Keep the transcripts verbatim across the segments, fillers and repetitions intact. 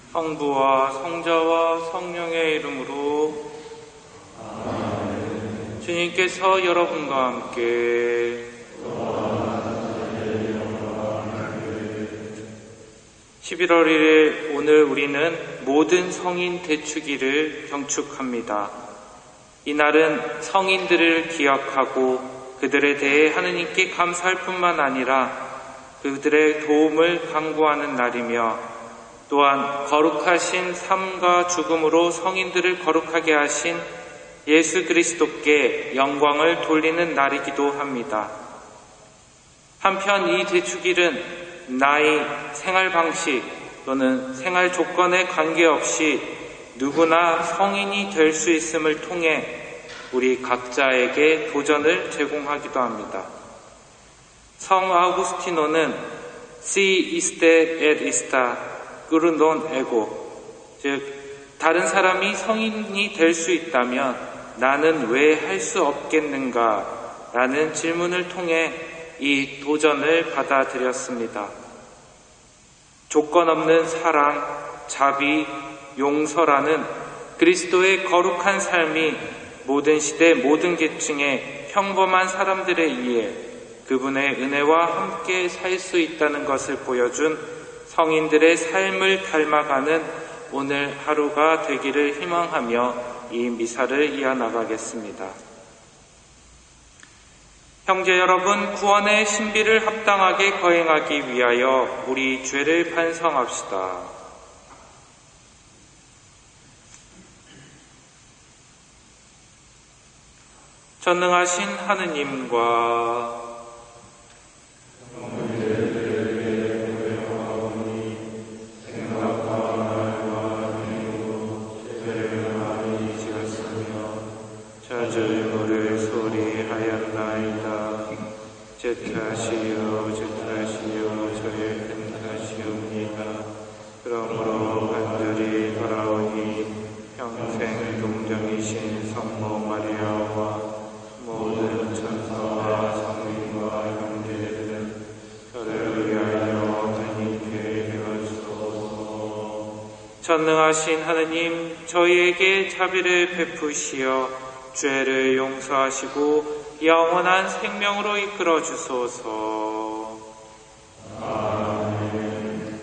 성부와 성자와 성령의 이름으로 아멘. 주님께서 여러분과 함께 십일월 일일 오늘 우리는 모든 성인 대축일을 경축합니다. 이날은 성인들을 기억하고 그들에 대해 하느님께 감사할 뿐만 아니라 그들의 도움을 간구하는 날이며 또한 거룩하신 삶과 죽음으로 성인들을 거룩하게 하신 예수 그리스도께 영광을 돌리는 날이기도 합니다. 한편 이 대축일은 나이, 생활 방식 또는 생활 조건에 관계없이 누구나 성인이 될 수 있음을 통해 우리 각자에게 도전을 제공하기도 합니다. 성 아우구스티노는 Si iste et ista, 끄르 논 에고, 즉 다른 사람이 성인이 될 수 있다면 나는 왜 할 수 없겠는가 라는 질문을 통해 이 도전을 받아들였습니다. 조건 없는 사랑, 자비, 용서라는 그리스도의 거룩한 삶이 모든 시대 모든 계층의 평범한 사람들에 의해 그분의 은혜와 함께 살 수 있다는 것을 보여준 성인들의 삶을 닮아가는 오늘 하루가 되기를 희망하며 이 미사를 이어나가겠습니다. 형제 여러분, 구원의 신비를 합당하게 거행하기 위하여 우리 죄를 반성합시다. 전능하신 하느님과 저주를 소리하였나이다. 제타시오 제타시오 저의 큰 탓이옵니다. 그러므로 간절히 돌아오니 평생 동정이신 성모 마리아와 모든 천사와 성민과 형제들은 저를 위하여 하나님께 빌어주소서. 전능하신 하느님, 저희에게 자비를 베푸시어 죄를 용서하시고 영원한 생명으로 이끌어 주소서. 아멘.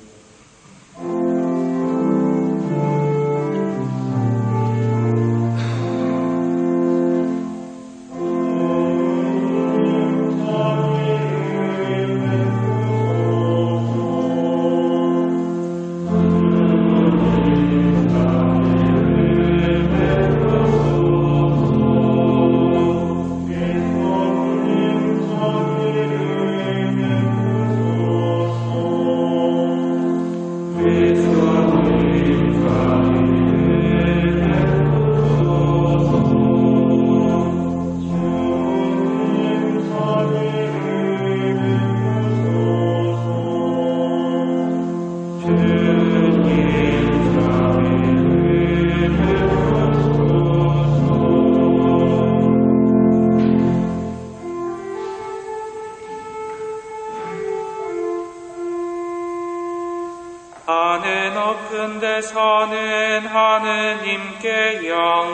하늘 높은 데 사는 하느님께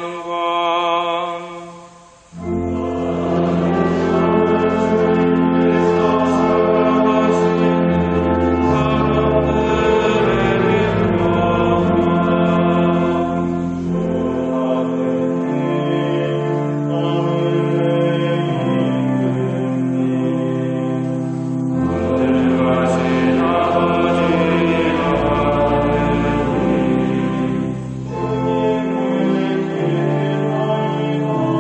영광. 아멘.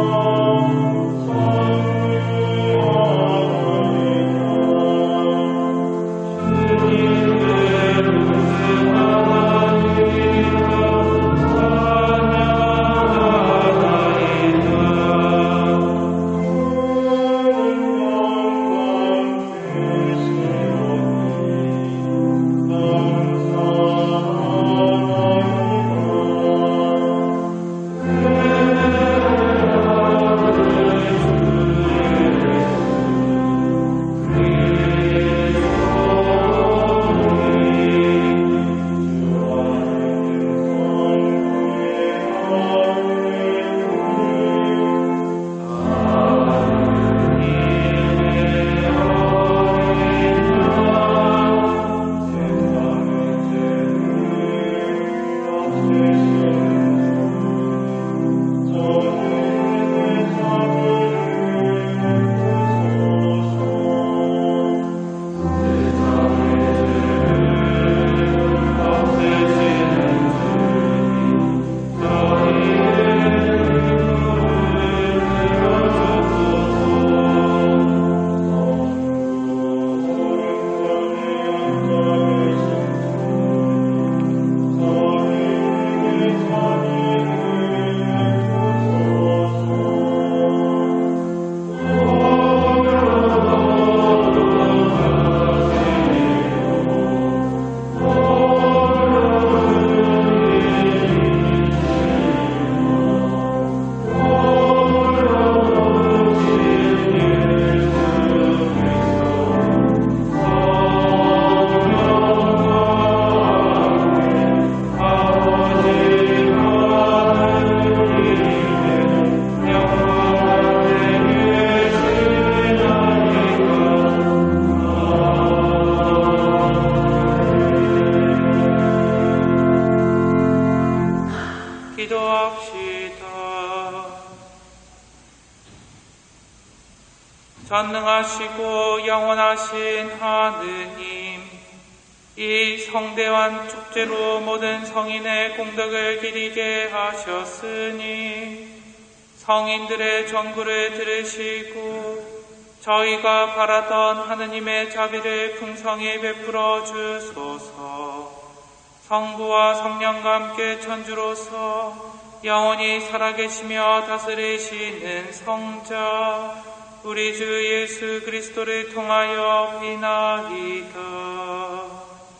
전능하시고 영원하신 하느님, 이 성대한 축제로 모든 성인의 공덕을 기리게 하셨으니 성인들의 전구를 들으시고 저희가 바라던 하느님의 자비를 풍성히 베풀어 주소서. 성부와 성령과 함께 천주로서 영원히 살아계시며 다스리시는 성자 우리 주 예수 그리스도를 통하여 비나이다.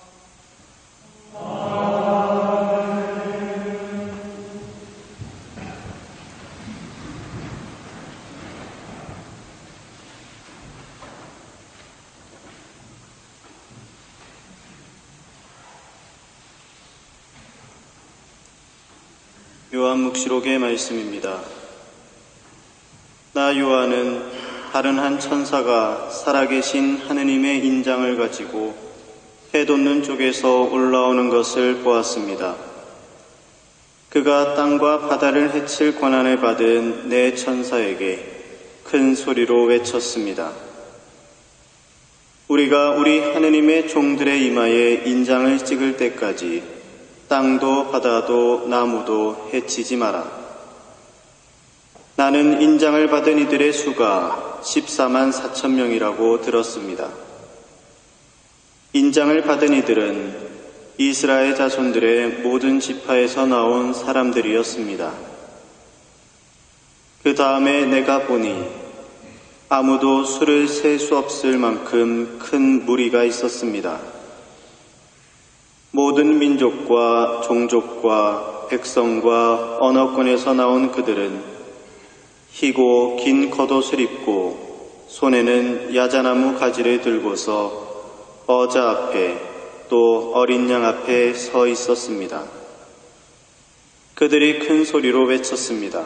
요한묵시록의 말씀입니다. 나 요한은 다른 한 천사가 살아계신 하느님의 인장을 가지고 해 돋는 쪽에서 올라오는 것을 보았습니다. 그가 땅과 바다를 해칠 권한을 받은 네 천사에게 큰 소리로 외쳤습니다. 우리가 우리 하느님의 종들의 이마에 인장을 찍을 때까지 땅도 바다도 나무도 해치지 마라. 나는 인장을 받은 이들의 수가 십사만 사천 명이라고 들었습니다. 인장을 받은 이들은 이스라엘 자손들의 모든 지파에서 나온 사람들이었습니다. 그 다음에 내가 보니 아무도 수를 셀 수 없을 만큼 큰 무리가 있었습니다. 모든 민족과 종족과 백성과 언어권에서 나온 그들은 희고 긴 겉옷을 입고 손에는 야자나무 가지를 들고서 어자 앞에 또 어린 양 앞에 서 있었습니다. 그들이 큰 소리로 외쳤습니다.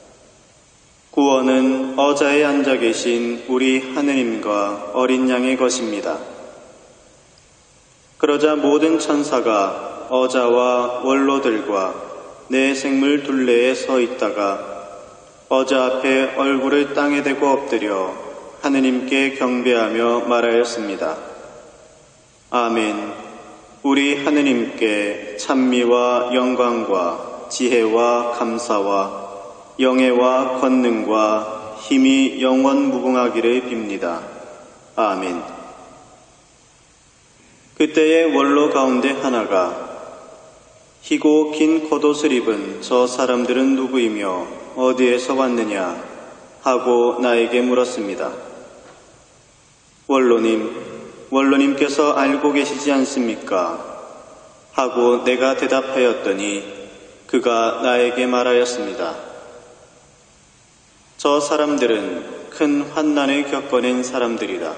구원은 어자에 앉아 계신 우리 하느님과 어린 양의 것입니다. 그러자 모든 천사가 어자와 원로들과 네 생물 둘레에 서 있다가 어자 앞에 얼굴을 땅에 대고 엎드려 하느님께 경배하며 말하였습니다. 아멘. 우리 하느님께 찬미와 영광과 지혜와 감사와 영예와 권능과 힘이 영원 무궁하기를 빕니다. 아멘. 그때의 원로 가운데 하나가 희고 긴 겉옷을 입은 저 사람들은 누구이며 어디에서 왔느냐 하고 나에게 물었습니다. 원로님, 원로님께서 알고 계시지 않습니까? 하고 내가 대답하였더니 그가 나에게 말하였습니다. 저 사람들은 큰 환난을 겪어낸 사람들이다.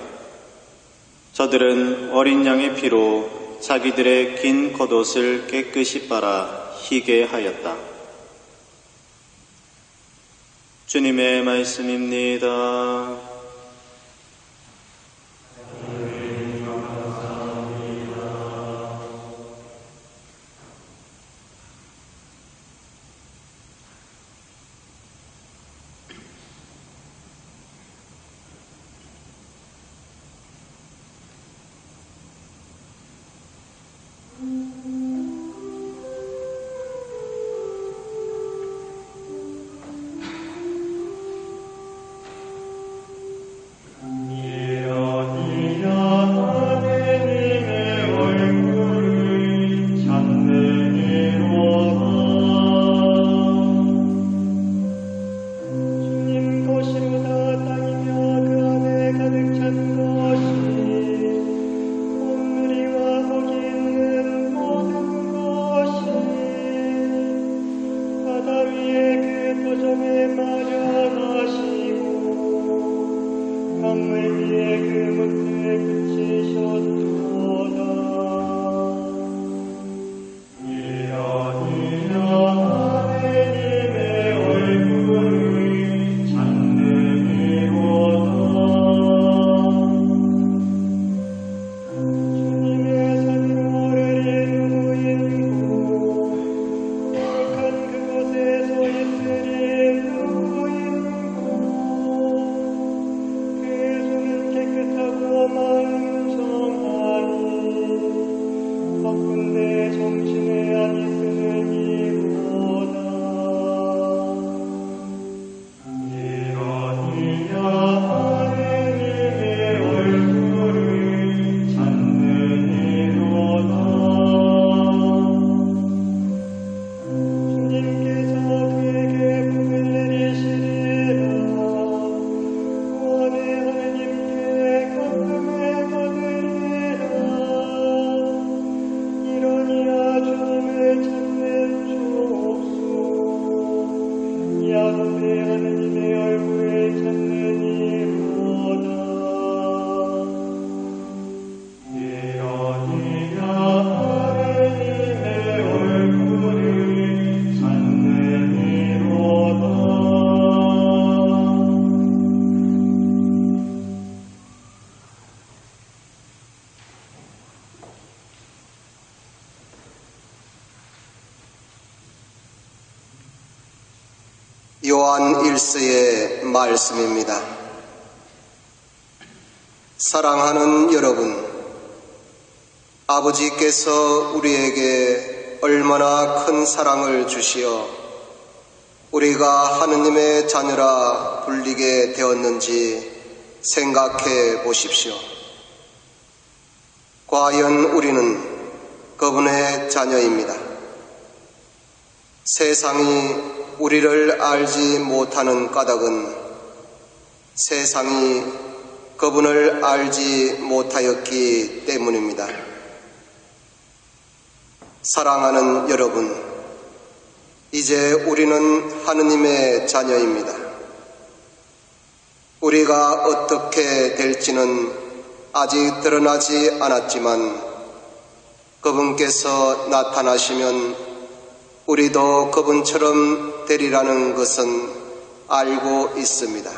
저들은 어린 양의 피로 자기들의 긴 겉옷을 깨끗이 빨아 희게 하였다. 주님의 말씀입니다. 요한 일서의 말씀입니다. 사랑하는 여러분, 아버지께서 우리에게 얼마나 큰 사랑을 주시어 우리가 하느님의 자녀라 불리게 되었는지 생각해 보십시오. 과연 우리는 그분의 자녀입니다. 세상이 우리를 알지 못하는 까닭은 세상이 그분을 알지 못하였기 때문입니다. 사랑하는 여러분, 이제 우리는 하느님의 자녀입니다. 우리가 어떻게 될지는 아직 드러나지 않았지만 그분께서 나타나시면 우리도 그분처럼 되리라는 것은 알고 있습니다.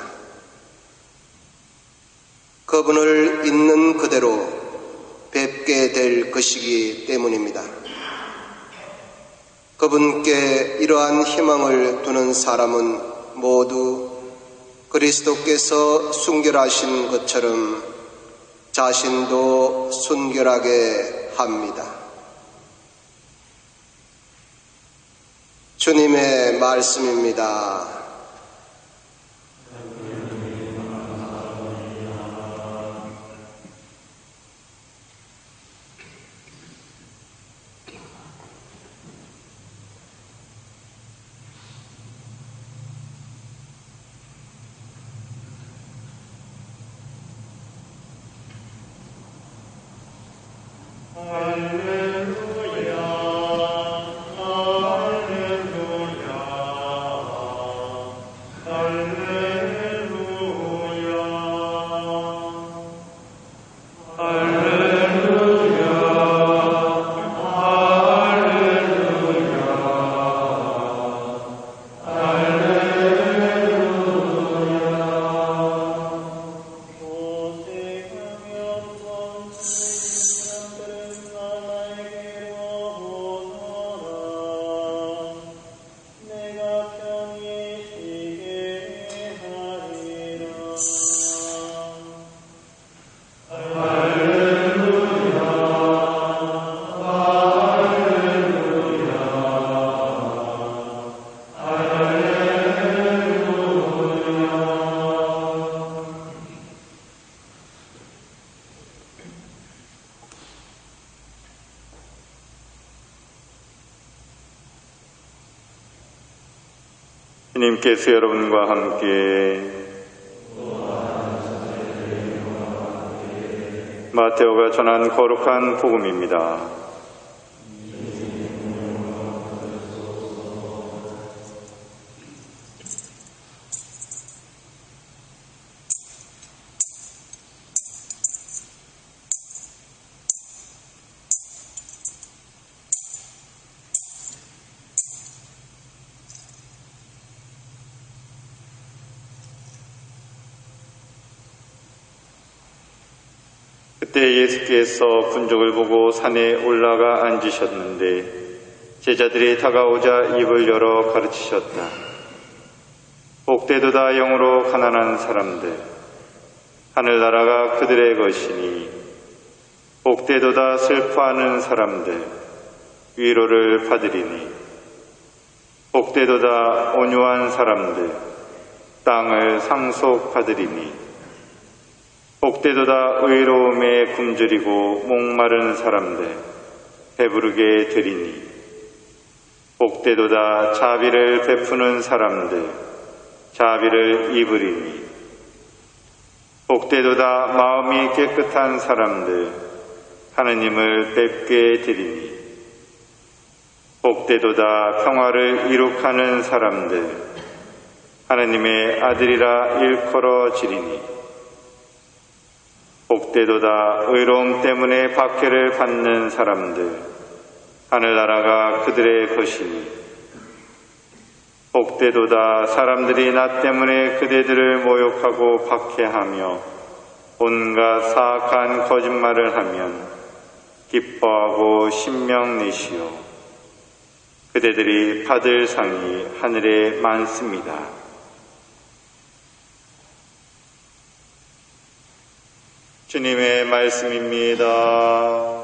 그분을 있는 그대로 뵙게 될 것이기 때문입니다. 그분께 이러한 희망을 두는 사람은 모두 그리스도께서 순결하신 것처럼 자신도 순결하게 합니다. 주님의 말씀입니다. 주님께서 여러분과 함께 마테오가 전한 거룩한 복음입니다. 그때 예수께서 군족을 보고 산에 올라가 앉으셨는데 제자들이 다가오자 입을 열어 가르치셨다. 복되도다 영으로 가난한 사람들, 하늘나라가 그들의 것이니 복되도다 슬퍼하는 사람들, 위로를 받으리니 복되도다 온유한 사람들 땅을 상속받으리니 복되도다 의로움에 굶주리고 목마른 사람들 배부르게 되리니 복되도다 자비를 베푸는 사람들 자비를 입으리니 복되도다 마음이 깨끗한 사람들 하느님을 뵙게 되리니 복되도다 평화를 이룩하는 사람들 하느님의 아들이라 일컬어지리니 복되도다 의로움 때문에 박해를 받는 사람들 하늘나라가 그들의 것이니 복되도다 사람들이 나 때문에 그대들을 모욕하고 박해하며 온갖 사악한 거짓말을 하면 기뻐하고 신명 내시오 그대들이 받을 상이 하늘에 많습니다. 주님의 말씀입니다.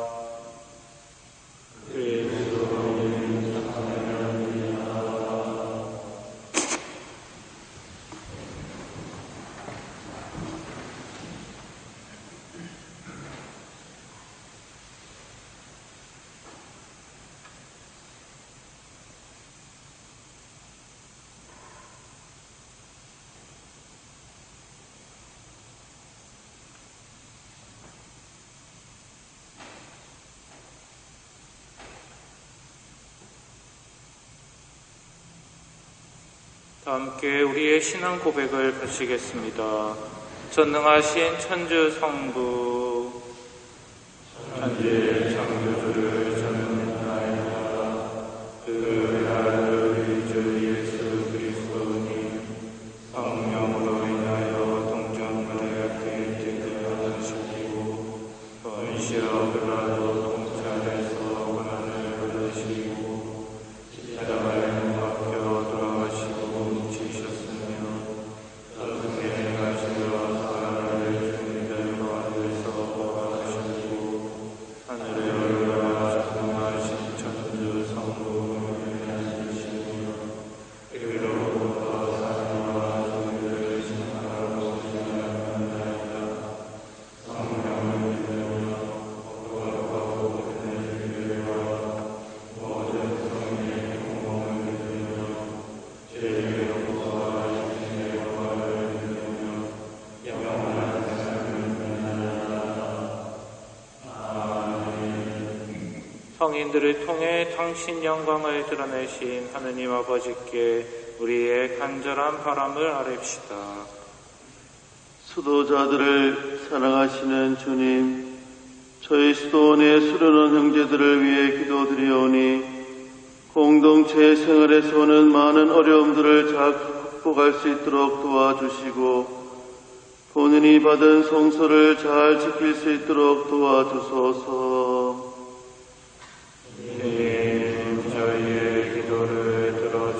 다 함께 우리의 신앙 고백을 바치겠습니다. 전능하신 천주 성부 천지의 창조주를 전능하나이다. 그 아들 우리 주 예수 그리스도니 성령으로 인하여 동정마리아께 태어나시고 본시어 빌라도 통찰에서 고난을 받으시고 십자가에 못 박혀 돌아가시고 성인들을 통해 당신 영광을 드러내신 하느님 아버지께 우리의 간절한 바람을 아뢰옵시다. 수도자들을 사랑하시는 주님, 저희 수도원에 수련원 형제들을 위해 기도드리오니 공동체 생활에서 오는 많은 어려움들을 잘 극복할 수 있도록 도와주시고 본인이 받은 성서를 잘 지킬 수 있도록 도와주소서. 주님, 저희의 기도를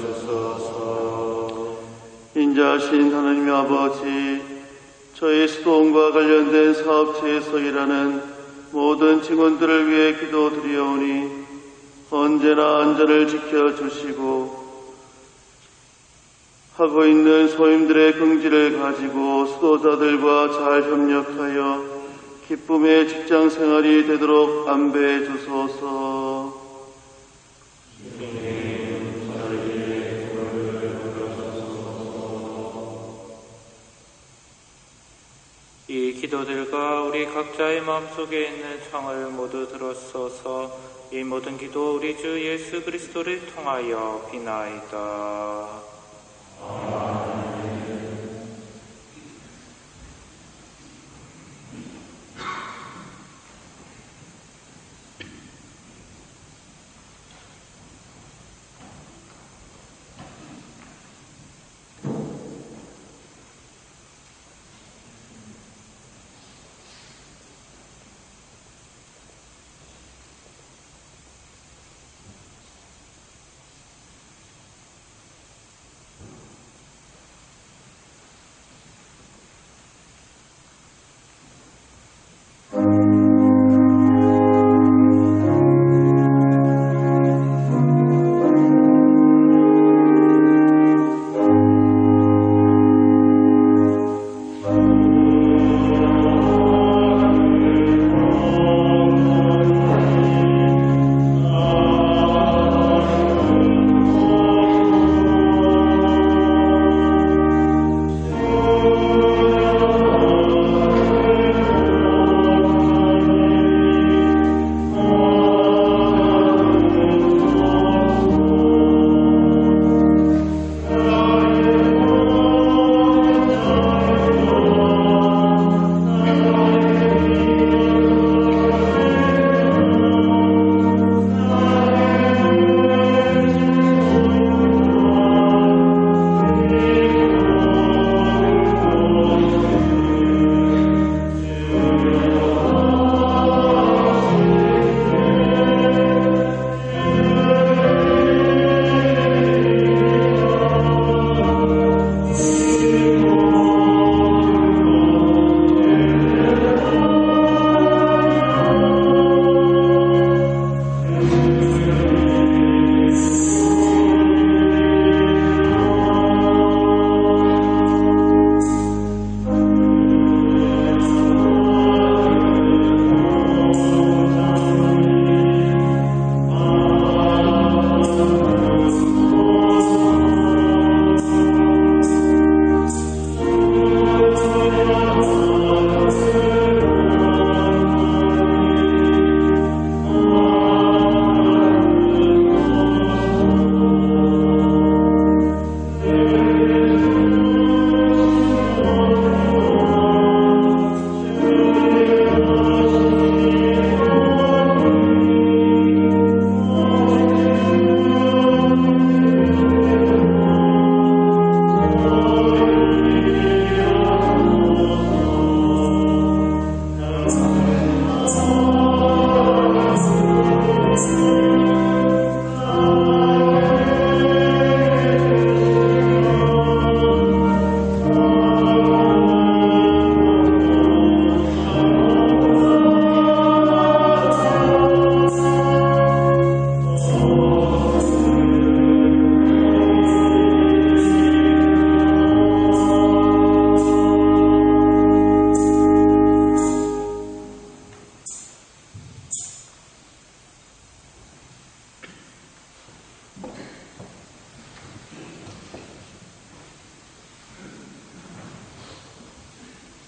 들어주소서. 인자하신 하나님 아버지, 저희 수도원과 관련된 사업체에서 일하는 모든 직원들을 위해 기도드리오니 언제나 안전을 지켜주시고 하고 있는 소임들의 긍지를 가지고 수도자들과 잘 협력하여 기쁨의 직장 생활이 되도록 안배해 주소서. 이 기도들과 우리 각자의 마음속에 있는 청을 모두 들었소서. 이 모든 기도 우리 주 예수 그리스도를 통하여 비나이다.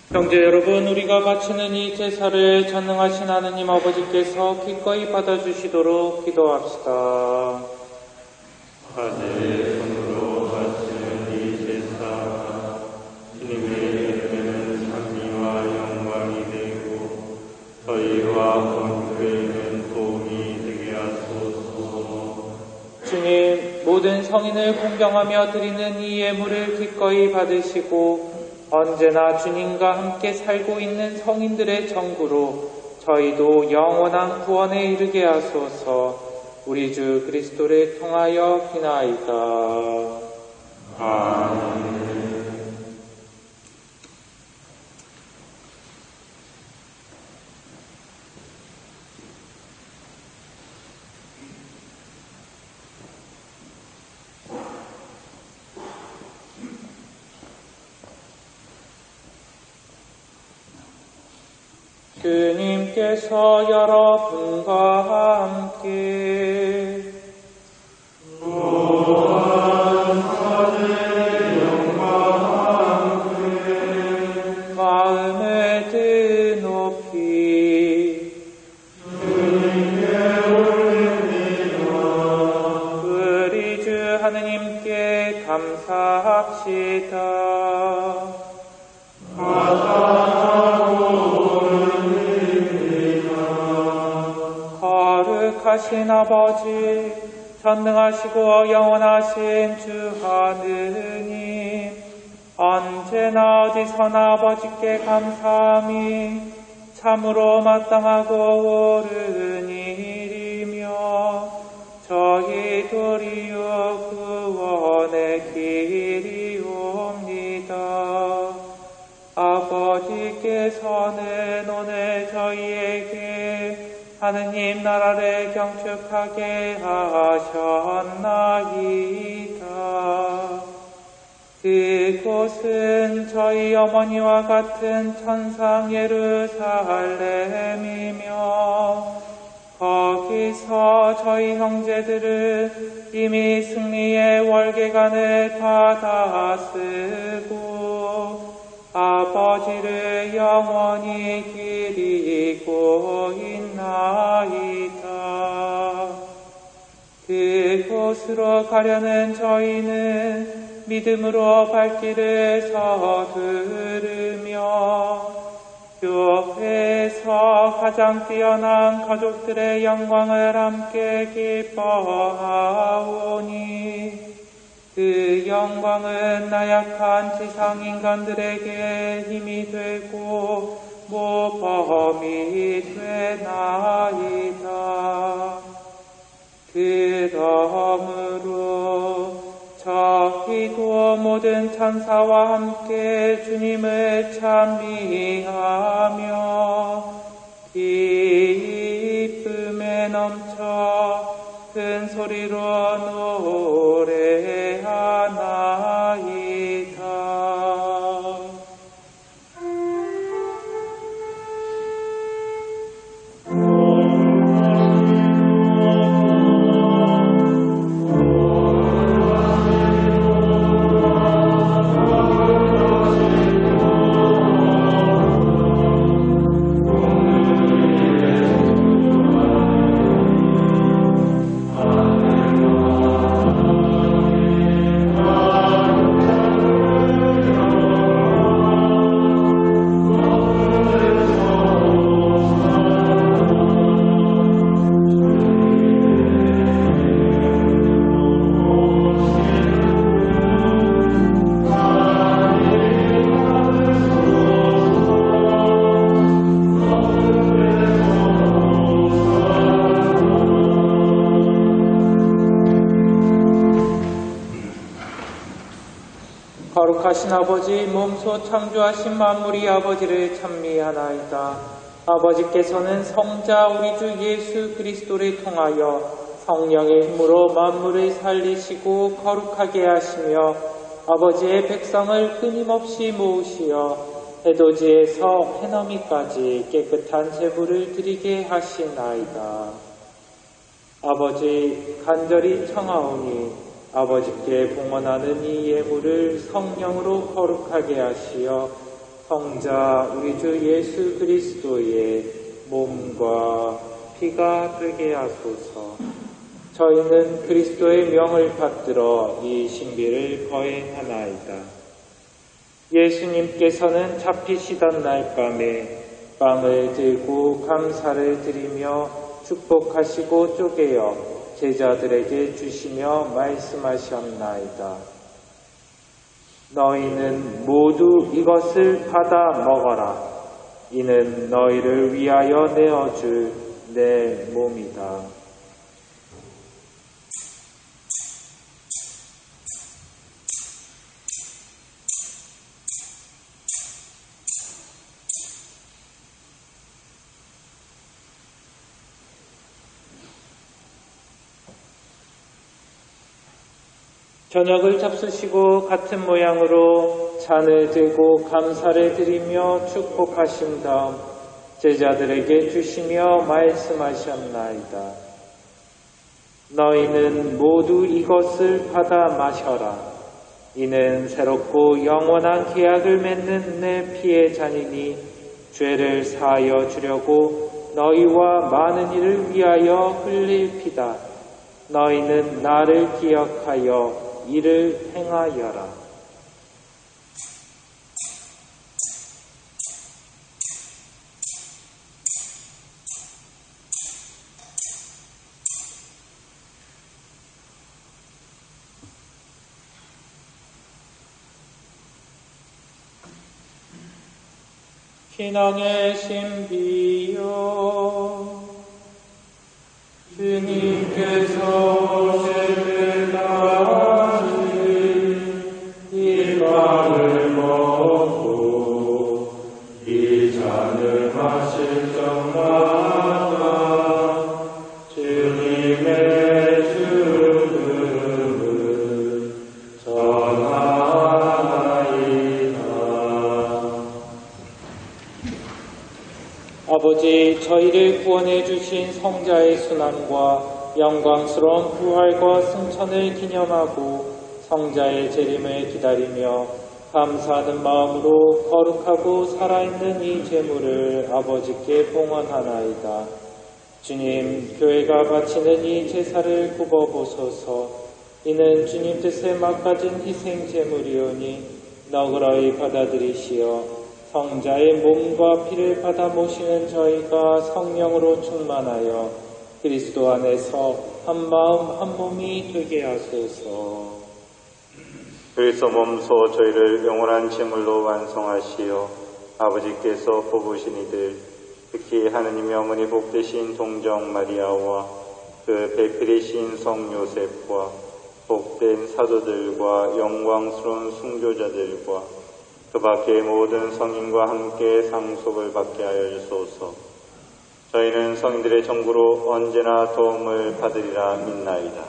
형제 여러분, 우리가 바치는 이 제사를 전능하신 하느님 아버지께서 기꺼이 받아주시도록 기도합시다. 하늘의 손으로 바치는 이 제사가 주님에게는 찬미와 영광이 되고 저희와 본교회는 도움이 되게 하소서. 주님, 모든 성인을 공경하며 드리는 이 예물을 기꺼이 받으시고 언제나 주님과 함께 살고 있는 성인들의 정구로 저희도 영원한 구원에 이르게 하소서. 우리 주 그리스도를 통하여 비나이다. 아멘. 주님께서 여러분과 함께 또한 하늘의 영광과 함께 마음을 드높이 주님께 올립니다. 우리 주 하느님께 감사합시다. 거룩하신 아버지, 전능하시고 영원하신 주 하느님, 언제나 어디서나 아버지께 감사함이 참으로 마땅하고 옳은 일이며 저희 도리어 구원의 길이옵니다. 아버지께서는 오늘 저희에게 하느님 나라를 경축하게 하셨나이다. 그곳은 저희 어머니와 같은 천상 예루살렘이며 거기서 저희 형제들은 이미 승리의 월계관을 받아쓰고 아버지를 영원히 기리고 있나이다. 그곳으로 가려는 저희는 믿음으로 발길을 서두르며 교회에서 가장 뛰어난 가족들의 영광을 함께 기뻐하오니 그 영광은 나약한 지상 인간들에게 힘이 되고 모범이 되나이다. 그러므로 저희도 모든 천사와 함께 주님을 찬미하며 기쁨에 넘쳐 큰 소리로 노래하나이다. 거룩하신 아버지, 몸소 창조하신 만물이 아버지를 찬미하나이다. 아버지께서는 성자 우리 주 예수 그리스도를 통하여 성령의 힘으로 만물을 살리시고 거룩하게 하시며 아버지의 백성을 끊임없이 모으시어 해돋이에서 해넘이까지 깨끗한 제물을 드리게 하시나이다. 아버지, 간절히 청하오니 아버지께 봉헌하는 이 예물을 성령으로 거룩하게 하시어 성자 우리 주 예수 그리스도의 몸과 피가 되게 하소서. 저희는 그리스도의 명을 받들어 이 신비를 거행하나이다. 예수님께서는 잡히시던 날 밤에 빵을 들고 감사를 드리며 축복하시고 쪼개어 제자들에게 주시며 말씀하셨나이다. 너희는 모두 이것을 받아 먹어라. 이는 너희를 위하여 내어줄 내 몸이다. 저녁을 잡수시고 같은 모양으로 잔을 들고 감사를 드리며 축복하신 다음 제자들에게 주시며 말씀하셨나이다. 너희는 모두 이것을 받아 마셔라. 이는 새롭고 영원한 계약을 맺는 내 피의 잔이니 죄를 사하여 주려고 너희와 많은 이를 위하여 흘릴 피다. 너희는 나를 기억하여 이를 행하여라. 신앙의 신비여, 주님께서 오실 때까지 이 빵을 먹고 이 잔을 마실 적마다 주님의 죽음을 전하나이다. 아버지, 저희를 구원해 주신 성자의 순환과 영광스러운 부활과 승천을 기념하고 성자의 재림을 기다리며 감사하는 마음으로 거룩하고 살아있는 이 제물을 아버지께 봉헌하나이다. 주님, 교회가 바치는 이 제사를 굽어보소서. 이는 주님 뜻에 막가진 희생 제물이오니 너그러이 받아들이시어 성자의 몸과 피를 받아 모시는 저희가 성령으로 충만하여 그리스도 안에서 한 마음 한 몸이 되게 하소서. 그리스도 몸소 저희를 영원한 제물로 완성하시어 아버지께서 뽑으신 이들, 특히 하느님의 어머니 복되신 동정 마리아와 그 배필이신 성 요셉과 복된 사도들과 영광스러운 순교자들과 그 밖의 모든 성인과 함께 상속을 받게 하여 주소서. 저희는 성인들의 정부로 언제나 도움을 받으리라 믿나이다.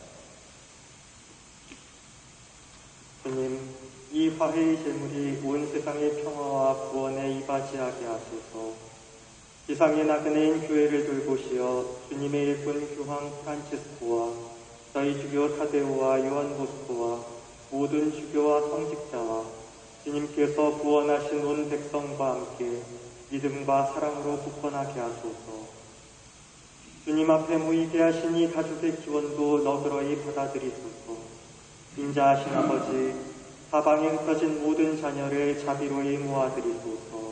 주님, 이 화해의 제물이 온 세상의 평화와 구원에 이바지하게 하소서. 지상의 나그네인 교회를 돌보시어 주님의 일꾼 교황 프란치스코와 저희 주교 타데오와 요한 보스코와 모든 주교와 성직자와 주님께서 구원하신 온 백성과 함께 믿음과 사랑으로 굳건하게 하소서. 주님 앞에 모이게 하신 이 가족의 기원도 너그러이 받아들이소서. 인자하신 아버지, 사방에 흩어진 모든 자녀를 자비로이 모아드리소서.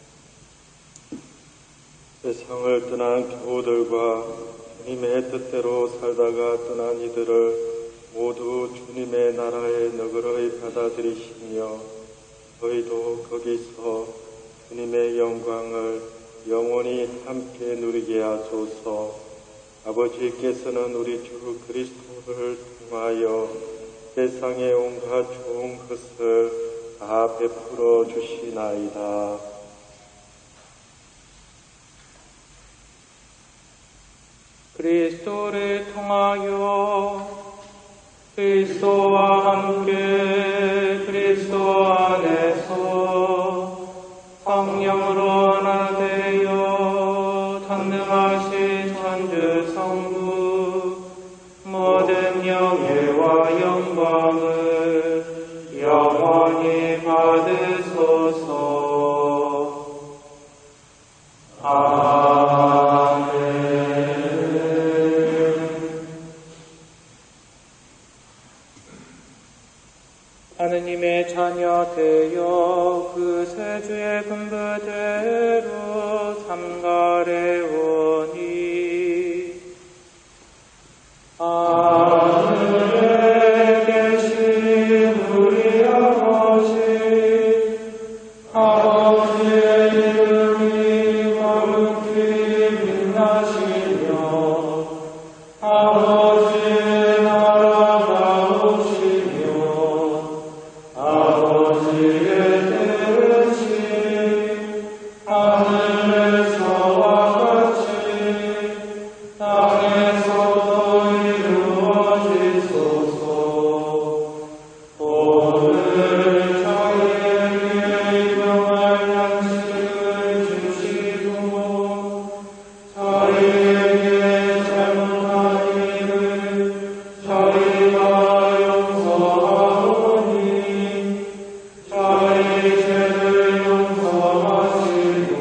세상을 떠난 교우들과 주님의 뜻대로 살다가 떠난 이들을 모두 주님의 나라에 너그러이 받아들이시며 저희도 거기서 주님의 영광을 영원히 함께 누리게 하소서. 아버지께서는 우리 주 그리스도를 통하여 세상의 온갖 좋은 것을 다 베풀어 주시나이다. 그리스도를 통하여 그리스도와 함께 그리스도 안에서 성령으로 하나 되어 전능하신 천주 성부 모든 영예와 영광을 영원히 받으소서. 하느님의 자녀 되어 그 세주의 분부대로 삼가래오니 하늘에 계신 우리 아버지 아버지의 이름이 거룩히 빛나시며 아버지의 나라가 오시며 아버지의 뜻이 하늘에서와 같이 땅에서도 이루어지소서. 오늘 저희에게 일용할 양식을 주시고 저희에게 잘못한 일을 저희가 용서하오니 저희 죄를 용서하시고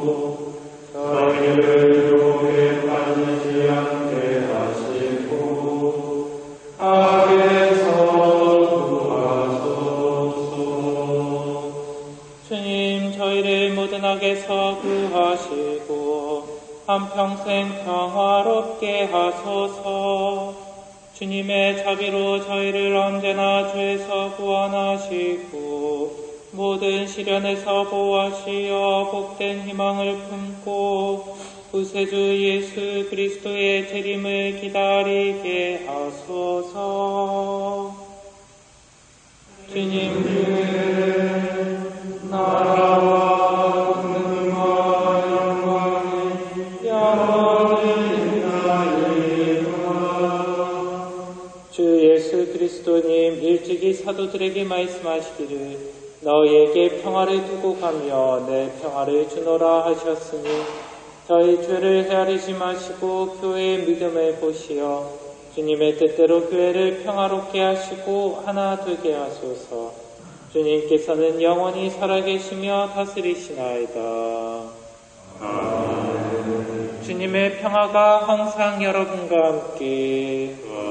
저희를 유혹에 빠지지 않게 하시고 악에서 구하소서. 주님, 저희를 모든 악에서 구하시고 한평생 평화롭게 하소서. 주님의 자비로 저희를 언제나 죄에서 구원하시고 모든 시련에서 보호하시어 복된 희망을 품고 구세주 예수 그리스도의 재림을 기다리게 하소서. 주님께 나라와 권능과 영광이 영원히 있나이다. 주 예수 그리스도님 일찍이 사도들에게 말씀하시기를 너희에게 평화를 두고 가며 내 평화를 주노라 하셨으니 저희 죄를 헤아리지 마시고 교회의 믿음을 보시어 주님의 뜻대로 교회를 평화롭게 하시고 하나 되게 하소서. 주님께서는 영원히 살아계시며 다스리시나이다. 아멘. 주님의 평화가 항상 여러분과 함께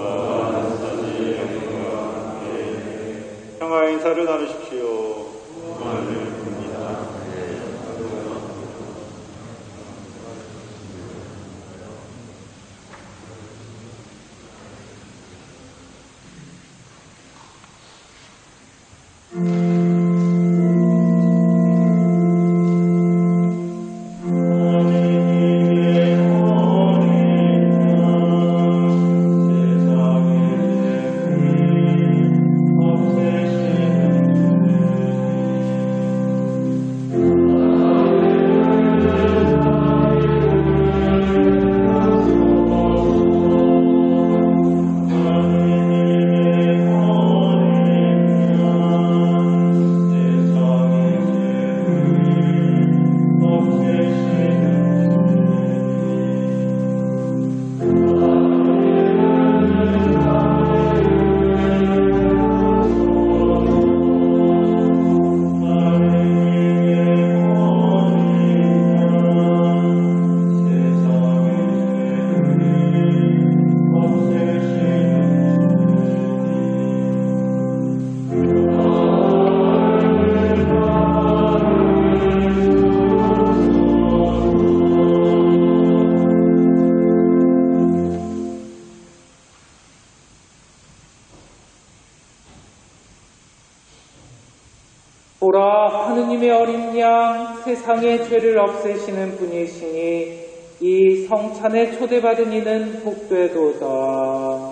평화의 인사를 나누십시오. 보라, 하느님의 어린 양, 세상의 죄를 없애시는 분이시니 이 성찬에 초대받은 이는 복되도다.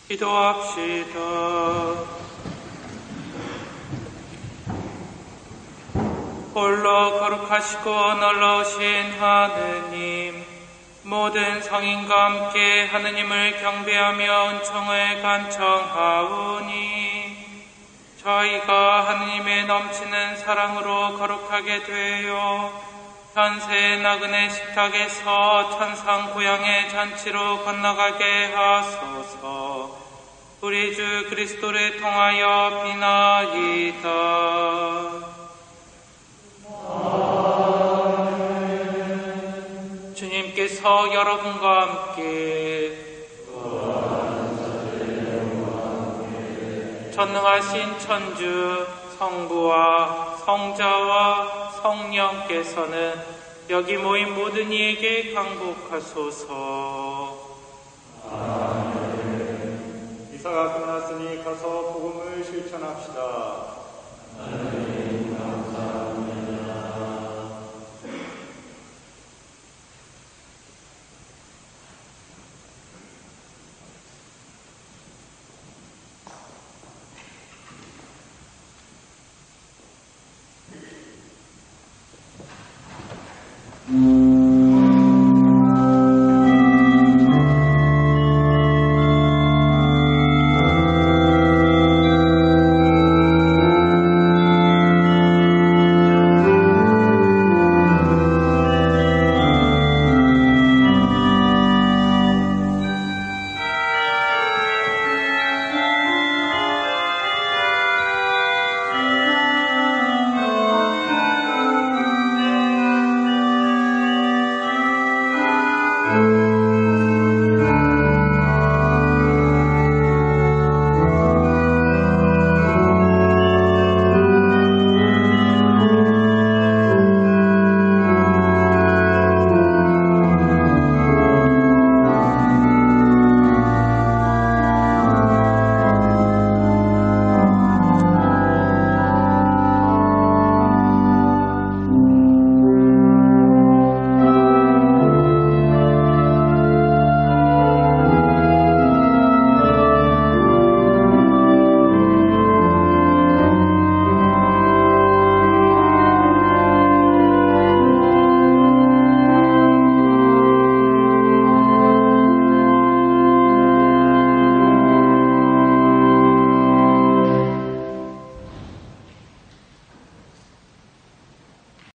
기도합시다. 홀로 거룩하시고 놀라우신 하느님, 모든 성인과 함께 하느님을 경배하며 은총을 간청하오니 저희가 하느님의 넘치는 사랑으로 거룩하게 되어 현세 나그네 식탁에서 천상 고향의 잔치로 건너가게 하소서. 우리 주 그리스도를 통하여 비나이다. 아멘. 주님께서 여러분과 함께 전능하신 천주 성부와 성자와 성령께서는 여기 모인 모든 이에게 강복하소서. 아멘. 이사가 끝났으니 가서 복음을 실천합시다. 하나님 감사합니다. 음.